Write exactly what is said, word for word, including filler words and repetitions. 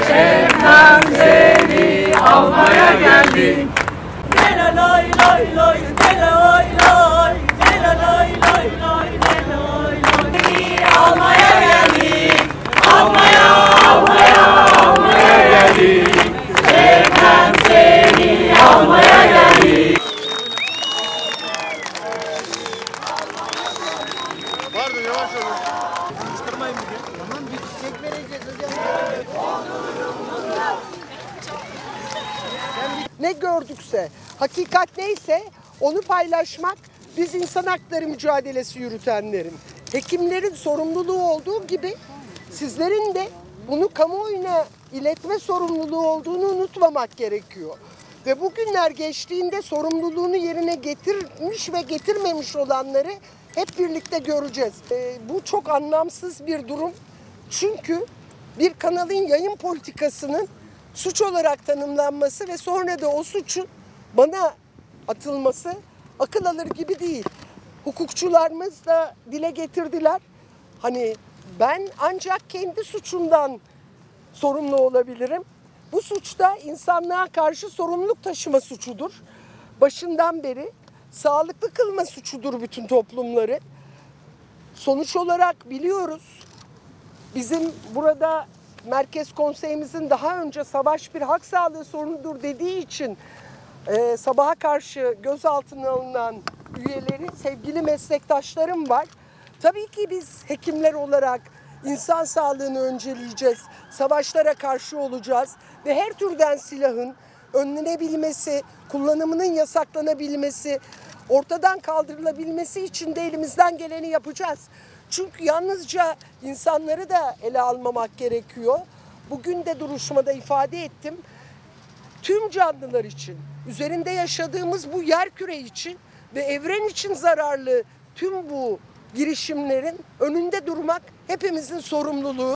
Şebnem seni almaya geldik. Lay lay lay lay, lay lay, lay lay lay, lay lay. Almaya geldik, almaya, almaya, almaya geldik. Şebnem seni almaya geldik. Pardon, yavaş olun. Sıkıştırmayın bizi. Tamam, bir çiçek vereceğiz hocam. Ne gördükse, hakikat neyse onu paylaşmak biz insan hakları mücadelesi yürütenlerin, hekimlerin sorumluluğu olduğu gibi sizlerin de bunu kamuoyuna iletme sorumluluğu olduğunu unutmamak gerekiyor. Ve bugünler geçtiğinde sorumluluğunu yerine getirmiş ve getirmemiş olanları hep birlikte göreceğiz. Ee, bu çok anlamsız bir durum. Çünkü bir kanalın yayın politikasının suç olarak tanımlanması ve sonra da o suçun bana atılması akıl alır gibi değil. Hukukçularımız da dile getirdiler. Hani ben ancak kendi suçumdan sorumlu olabilirim. Bu suçta insanlığa karşı sorumluluk taşıma suçudur. Başından beri sağlıklı kılma suçudur bütün toplumları. Sonuç olarak biliyoruz. Bizim burada Merkez Konseyimizin daha önce savaş bir hak sağlığı sorunudur dediği için e, sabaha karşı gözaltına alınan üyeleri, sevgili meslektaşlarım var. Tabii ki biz hekimler olarak insan sağlığını önceleyeceğiz, savaşlara karşı olacağız ve her türden silahın önlenebilmesi, kullanımının yasaklanabilmesi, ortadan kaldırılabilmesi için de elimizden geleni yapacağız. Çünkü yalnızca insanları da ele almamak gerekiyor. Bugün de duruşmada ifade ettim. Tüm canlılar için, üzerinde yaşadığımız bu yerküre için ve evren için zararlı tüm bu girişimlerin önünde durmak hepimizin sorumluluğu.